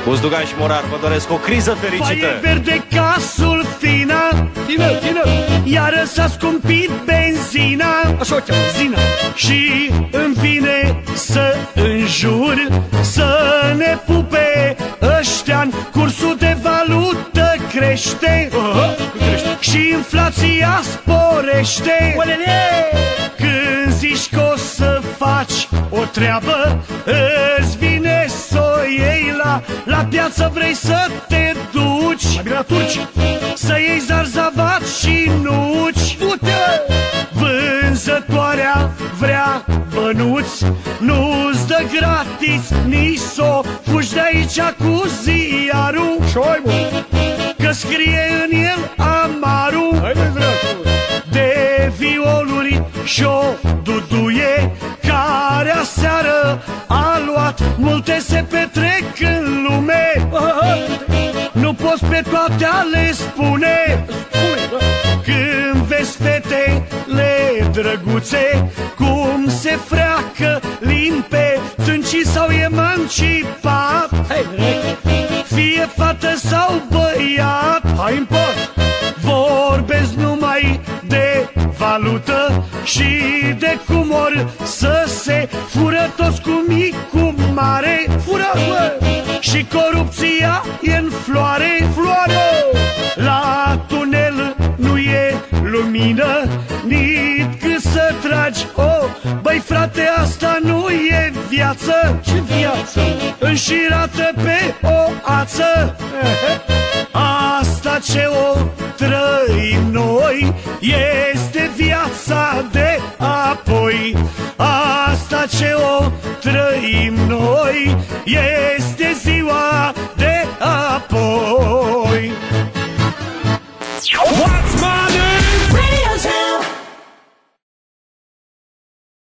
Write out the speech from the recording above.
Uzdugan și Morar, vă doresc o criză fericită. E verde ca sulfina, iară s-a scumpit benzina, așa o cheamă, zina. Și îmi vine să înjur, să ne pupe ăștia-n cursul de valută crește, și inflația sporește. Când zici că o să faci o treabă, îți vine să o iei la piață, vrei să te duci la turci, să iei zarzavat și nuci. Vânzătoarea vrea bănuți, nu-ți dă gratis nici s-o fugi de aici cu ziarul, că scrie în el amarul de violuri și-o duduie, care aseară a luat multe, se petrec în lume. Nu poți pe toate a le spune. Când vezi fetele drăguțe cum se freacă limpe, țâncii sau emancipat, fie fată sau băiat, vorbesc numai de valută și de cum or să se fură toți cu mic, cu mare, și corupția e în floare. La tunel nu e lumină, nici când să tragi. Băi frate, asta nu e viață. Ce viață? Înșirată pe o ață. Asta ce o trăim noi este viața de apoi. Asta ce o trăim noi este zi